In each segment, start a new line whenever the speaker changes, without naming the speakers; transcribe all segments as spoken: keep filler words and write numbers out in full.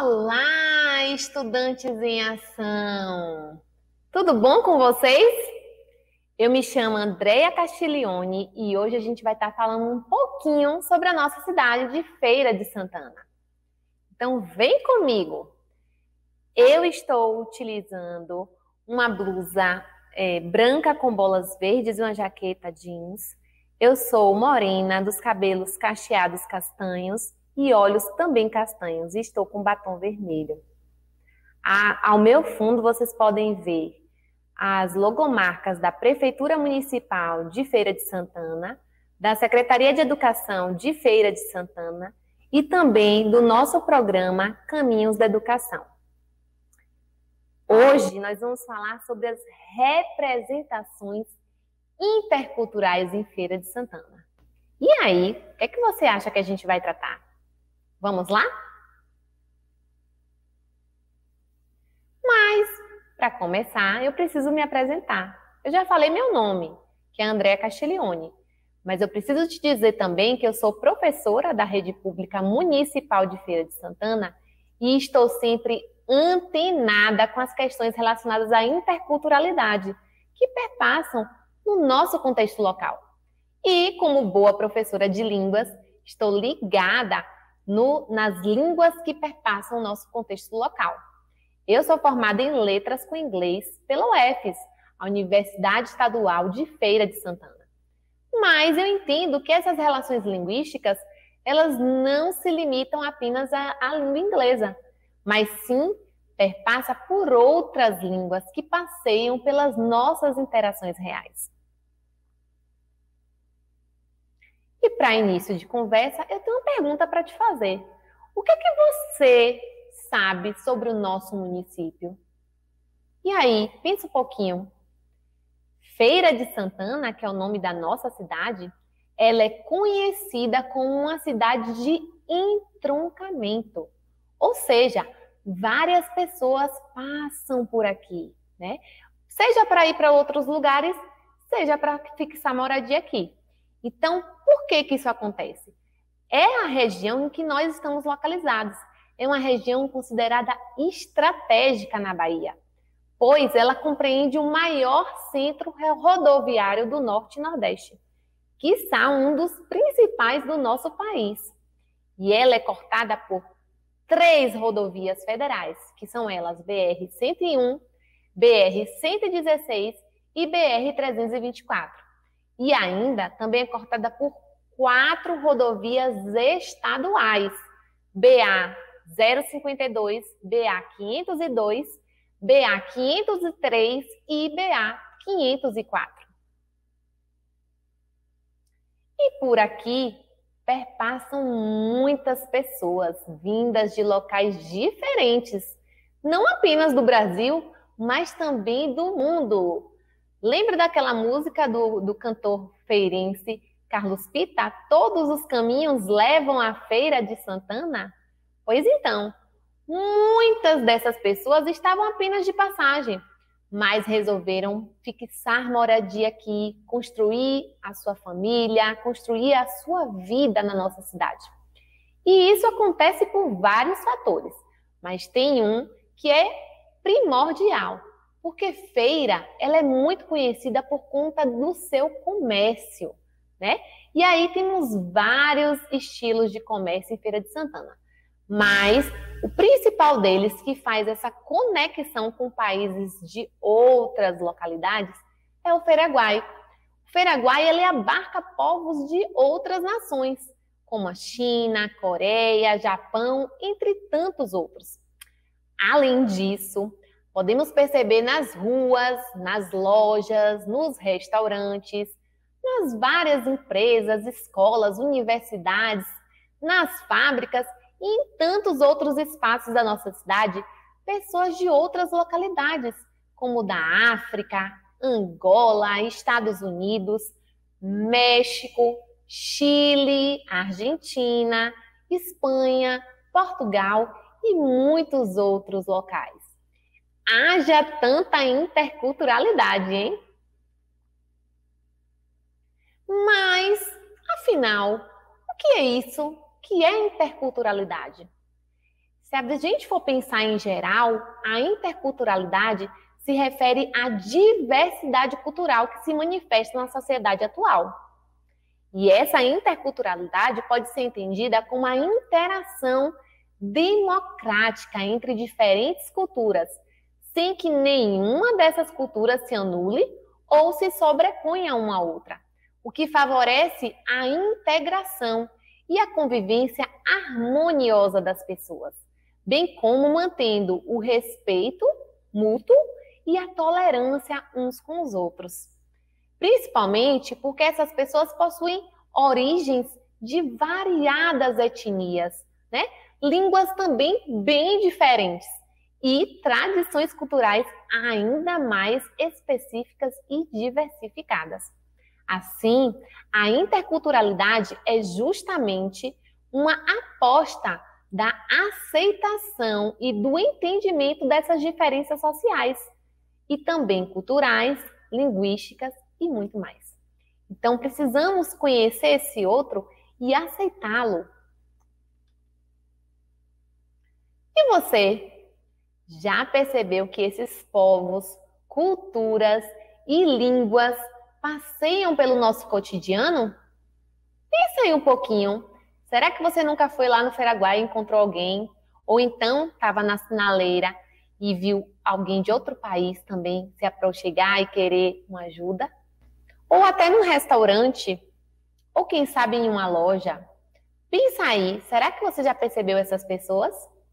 Olá, estudantes em ação! Tudo bom com vocês? Eu me chamo Andréia Castiglione e hoje a gente vai estar falando um pouquinho sobre a nossa cidade de Feira de Santana. Então vem comigo! Eu estou utilizando uma blusa é, branca com bolas verdes e uma jaqueta jeans. Eu sou morena, dos cabelos cacheados castanhos e olhos também castanhos, e estou com batom vermelho. A, ao meu fundo vocês podem ver as logomarcas da Prefeitura Municipal de Feira de Santana, da Secretaria de Educação de Feira de Santana e também do nosso programa Caminhos da Educação. Hoje nós vamos falar sobre as representações interculturais em Feira de Santana. E aí, o que é que você acha que a gente vai tratar? Vamos lá? Mas, para começar, eu preciso me apresentar. Eu já falei meu nome, que é Andréia Castiglione, mas eu preciso te dizer também que eu sou professora da Rede Pública Municipal de Feira de Santana e estou sempre antenada com as questões relacionadas à interculturalidade, que perpassam no nosso contexto local. E, como boa professora de línguas, estou ligada No, nas línguas que perpassam o nosso contexto local. Eu sou formada em letras com inglês pela U F S, a Universidade Estadual de Feira de Santana. Mas eu entendo que essas relações linguísticas, elas não se limitam apenas à, à língua inglesa, mas sim perpassa por outras línguas que passeiam pelas nossas interações reais. E para início de conversa, eu tenho uma pergunta para te fazer. O que é que você sabe sobre o nosso município? E aí, pensa um pouquinho. Feira de Santana, que é o nome da nossa cidade, ela é conhecida como uma cidade de entroncamento. Ou seja, várias pessoas passam por aqui, né? Seja para ir para outros lugares, seja para fixar moradia aqui. Então, por que que isso acontece? É a região em que nós estamos localizados. É uma região considerada estratégica na Bahia, pois ela compreende o maior centro rodoviário do Norte e Nordeste, quiçá um dos principais do nosso país. E ela é cortada por três rodovias federais, que são elas B R cento e um, B R cento e dezesseis e B R trezentos e vinte e quatro. E ainda também é cortada por quatro rodovias estaduais, B A zero cinquenta e dois, B A quinhentos e dois, B A quinhentos e três e B A quinhentos e quatro. E por aqui perpassam muitas pessoas vindas de locais diferentes, não apenas do Brasil, mas também do mundo. Lembra daquela música do, do cantor feirense Carlos Pita? Todos os caminhos levam à Feira de Santana? Pois então, muitas dessas pessoas estavam apenas de passagem, mas resolveram fixar moradia aqui, construir a sua família, construir a sua vida na nossa cidade. E isso acontece por vários fatores, mas tem um que é primordial. Porque Feira, ela é muito conhecida por conta do seu comércio, né? E aí temos vários estilos de comércio em Feira de Santana. Mas o principal deles que faz essa conexão com países de outras localidades é o Feiraguai. O Feiraguai, ele abarca povos de outras nações, como a China, Coreia, Japão, entre tantos outros. Além disso, podemos perceber nas ruas, nas lojas, nos restaurantes, nas várias empresas, escolas, universidades, nas fábricas e em tantos outros espaços da nossa cidade, pessoas de outras localidades, como da África, Angola, Estados Unidos, México, Chile, Argentina, Espanha, Portugal e muitos outros locais. Haja tanta interculturalidade, hein? Mas, afinal, o que é isso? O que é interculturalidade? Se a gente for pensar em geral, a interculturalidade se refere à diversidade cultural que se manifesta na sociedade atual. E essa interculturalidade pode ser entendida como a interação democrática entre diferentes culturas, sem que nenhuma dessas culturas se anule ou se sobreponha uma à outra, o que favorece a integração e a convivência harmoniosa das pessoas, bem como mantendo o respeito mútuo e a tolerância uns com os outros. Principalmente porque essas pessoas possuem origens de variadas etnias, né? Línguas também bem diferentes e tradições culturais ainda mais específicas e diversificadas. Assim, a interculturalidade é justamente uma aposta da aceitação e do entendimento dessas diferenças sociais e também culturais, linguísticas e muito mais. Então, precisamos conhecer esse outro e aceitá-lo. E você já percebeu que esses povos, culturas e línguas passeiam pelo nosso cotidiano? Pensa aí um pouquinho. Será que você nunca foi lá no Feraguai e encontrou alguém? Ou então estava na sinaleira e viu alguém de outro país também se aproximar e querer uma ajuda? Ou até num restaurante? Ou quem sabe em uma loja? Pensa aí, será que você já percebeu essas pessoas?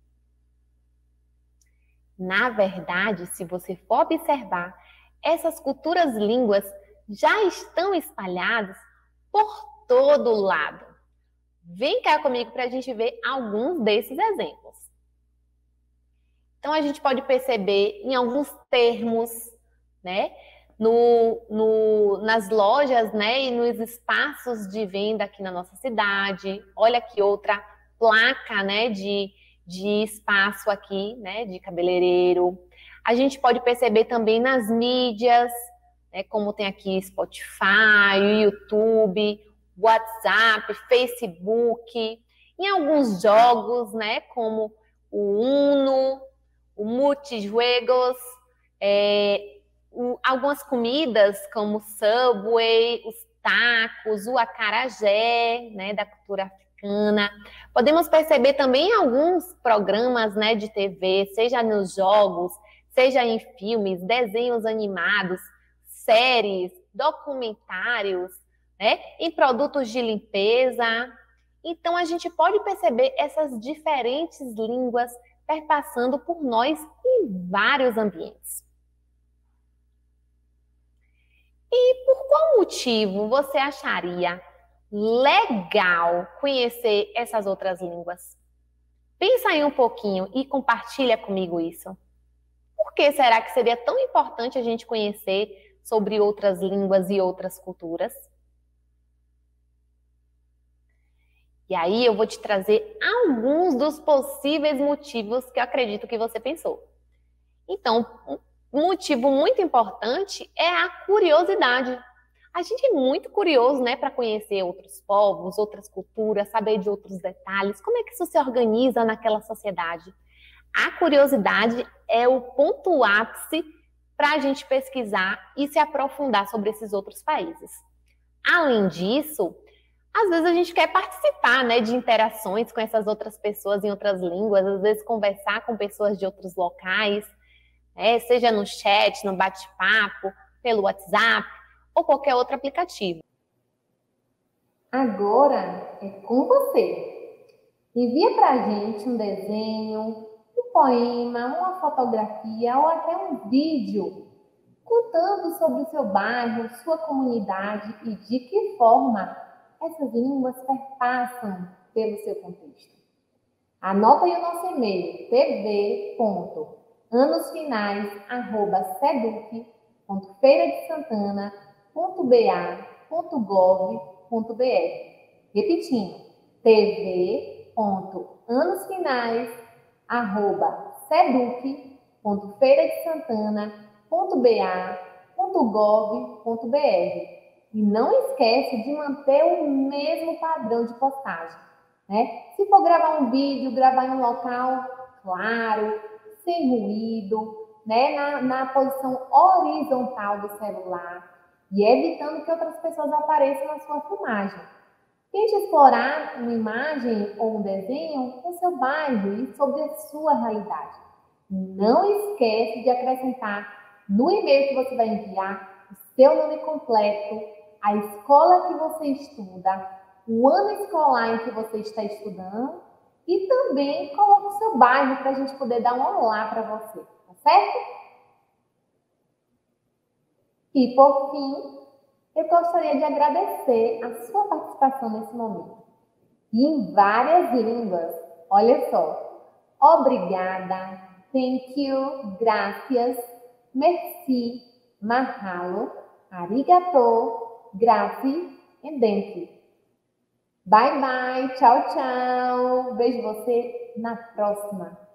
Na verdade, se você for observar, essas culturas e línguas já estão espalhadas por todo lado. Vem cá comigo para a gente ver alguns desses exemplos. Então, a gente pode perceber em alguns termos, né? No, no, nas lojas, né? E nos espaços de venda aqui na nossa cidade. Olha que outra placa, né? De, de espaço aqui, né? De cabeleireiro. A gente pode perceber também nas mídias, né? Como tem aqui Spotify, YouTube, WhatsApp, Facebook. Em alguns jogos, né? Como o Uno, o Multijuegos, é, o, algumas comidas como o Subway, os tacos, o acarajé, né, da cultura africana. Podemos perceber também alguns programas, né, de T V, seja nos jogos, seja em filmes, desenhos animados, séries, documentários, né, em produtos de limpeza. Então, a gente pode perceber essas diferentes línguas perpassando por nós em vários ambientes. E por qual motivo você acharia legal conhecer essas outras línguas? Pensa aí um pouquinho e compartilha comigo isso. Por que será que seria tão importante a gente conhecer sobre outras línguas e outras culturas? E aí eu vou te trazer alguns dos possíveis motivos que eu acredito que você pensou. Então, um motivo muito importante é a curiosidade. A gente é muito curioso, né, para conhecer outros povos, outras culturas, saber de outros detalhes, como é que isso se organiza naquela sociedade. A curiosidade é o ponto ápice para a gente pesquisar e se aprofundar sobre esses outros países. Além disso, às vezes a gente quer participar, né, de interações com essas outras pessoas em outras línguas, às vezes conversar com pessoas de outros locais, né, seja no chat, no bate-papo, pelo WhatsApp ou qualquer outro aplicativo.
Agora é com você. Envia para a gente um desenho, um poema, uma fotografia ou até um vídeo contando sobre o seu bairro, sua comunidade e de que forma essas línguas perpassam pelo seu contexto. Anota aí o nosso e-mail, t v ponto anosfinais arroba seduc ponto feira de santana ponto b a ponto gov ponto b r. Repetindo, t v ponto anosfinais arroba seduc ponto feira de santana ponto b a ponto gov ponto b r. E não esquece de manter o mesmo padrão de postagem. né? Se for gravar um vídeo, gravar em um local claro, sem ruído, né? Na, na posição horizontal do celular e evitando que outras pessoas apareçam na sua filmagem. Tente explorar uma imagem ou um desenho no seu bairro e sobre a sua realidade. Não esquece de acrescentar no e-mail que você vai enviar o seu nome completo, a escola que você estuda, o ano escolar em que você está estudando e também coloque o seu bairro para a gente poder dar um olá para você, tá certo? E por fim, eu gostaria de agradecer a sua participação nesse momento. E em várias línguas. Olha só. Obrigada, thank you, gracias, merci, mahalo, arigato, grazie e dente. Bye, bye, tchau, tchau. Vejo você na próxima.